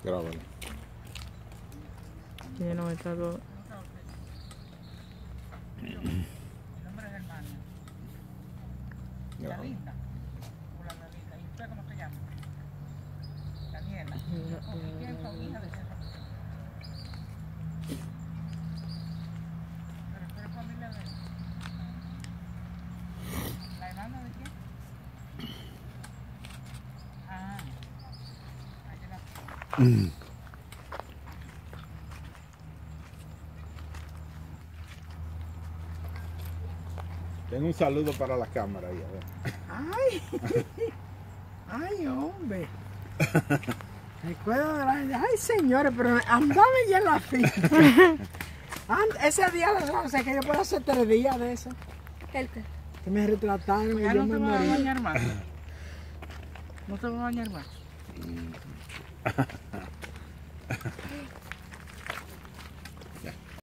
Grábalo. Ya no está todo. Mi nombre es Germania. La linda. Hola, la linda. ¿Y usted cómo se llama? Daniela. ¿Y quién es hija de César? ¿Pero tú eres familia de él? ¿La hermana de quién? Ah. Ahí la... Tengo un saludo para la cámara ahí, a ver. Ay, ay, hombre. Recuerdo de la... Ay, señores, pero andaba ya en la fila. Ese día de 11 que yo puedo hacer 3 días de eso. ¿El qué? Que me retrataron y Ya yo no me te vas a morí. bañar más. No te vas a bañar más.